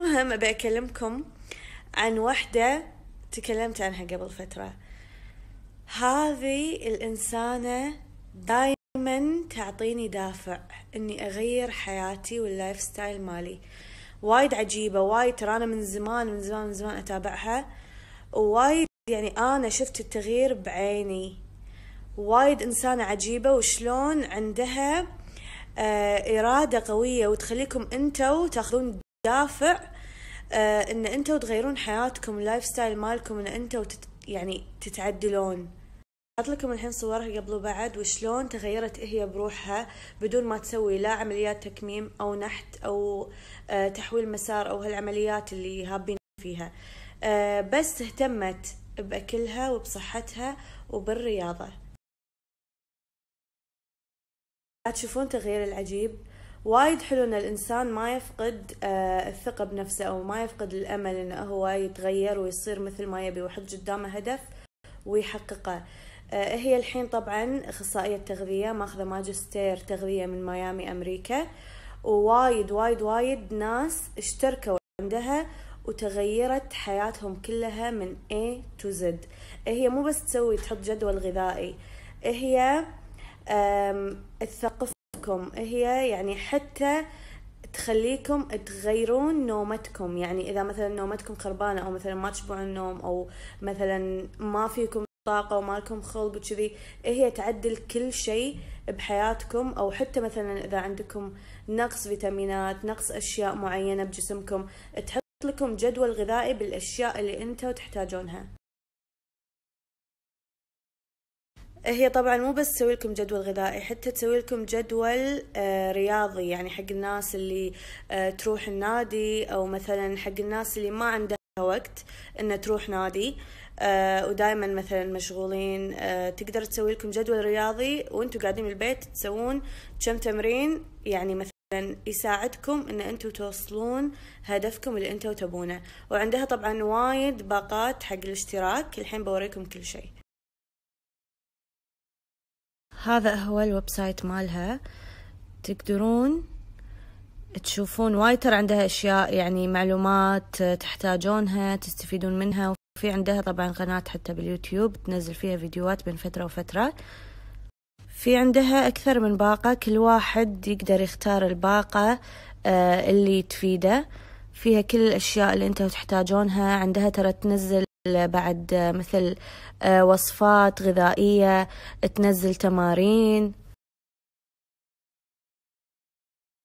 المهم أبي أكلمكم عن وحدة تكلمت عنها قبل فترة. هذه الإنسانة دايما تعطيني دافع إني أغير حياتي واللايف ستايل مالي. وايد عجيبة، وايد ترى أنا من زمان أتابعها، ووايد يعني أنا شفت التغيير بعيني. وايد إنسانة عجيبة، وشلون عندها إرادة قوية وتخليكم أنتوا تاخذون دافع إن أنتوا تغيرون حياتكم، اللايف ستايل مالكم، إن أنتوا يعني تتعدلون. أحط لكم الحين صورها قبل وبعد، وشلون تغيرت هي بروحها بدون ما تسوي لا عمليات تكميم أو نحت أو تحويل مسار أو هالعمليات اللي هابين فيها. بس اهتمت بأكلها وبصحتها وبالرياضة. تشوفون تغيير العجيب. وايد حلو ان الانسان ما يفقد الثقة بنفسه او ما يفقد الامل انه هو يتغير ويصير مثل ما يبي ويحط قدامه هدف ويحققه. هي الحين طبعا اخصائية تغذية، ماخذة ماجستير تغذية من ميامي امريكا، ووايد وايد وايد ناس اشتركوا عندها وتغيرت حياتهم كلها من A to Z. هي مو بس تحط جدول غذائي، هي تثقفكم، هي يعني حتى تخليكم تغيرون نومتكم. يعني إذا مثلا نومتكم خربانة أو مثلا ما تشبعون النوم أو مثلا ما فيكم طاقة وما لكم خلق وكذي، هي تعدل كل شيء بحياتكم. أو حتى مثلا إذا عندكم نقص فيتامينات، نقص أشياء معينة بجسمكم، تحط لكم جدول غذائي بالأشياء اللي أنتوا تحتاجونها. هي طبعا مو بس تسوي لكم جدول غذائي، حتى تسوي لكم جدول رياضي، يعني حق الناس اللي تروح النادي، او مثلا حق الناس اللي ما عندها وقت ان تروح نادي ودائما مثلا مشغولين. تقدر تسوي لكم جدول رياضي وانتم قاعدين بالبيت، تسوون كم تمرين يعني مثلا يساعدكم ان انتم توصلون هدفكم اللي انتم تبونه. وعندها طبعا وايد باقات حق الاشتراك، الحين بوريكم كل شيء. هذا هو الويب سايت مالها، تقدرون تشوفون وايد ترى عندها اشياء يعني معلومات تحتاجونها تستفيدون منها. وفي عندها طبعا قناة حتى باليوتيوب تنزل فيها فيديوهات بين فترة وفترة. في عندها اكثر من باقة، كل واحد يقدر يختار الباقة اللي تفيده. فيها كل الاشياء اللي انتوا تحتاجونها. عندها ترى تنزل بعد مثل وصفات غذائية، تنزل تمارين.